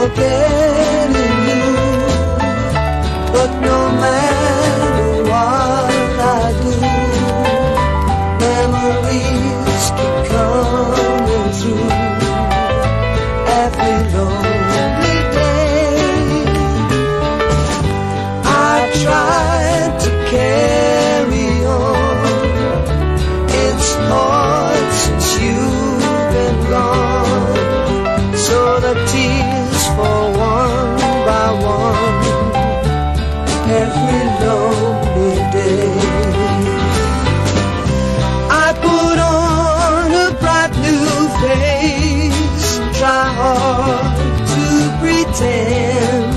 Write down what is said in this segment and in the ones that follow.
forgetting you, but no matter what I do, memories keep coming through every lonely day. I tried to carry on, it's hard since you've been gone, so the tears fall one by one every lonely day. I put on a bright new face, try hard to pretend,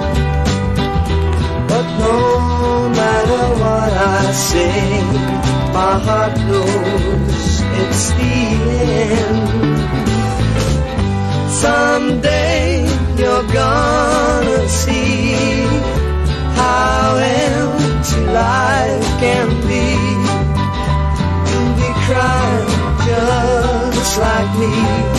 but no matter what I say, my heart knows it's the end. Someday you're gonna see how empty life can be. You'll be crying just like me.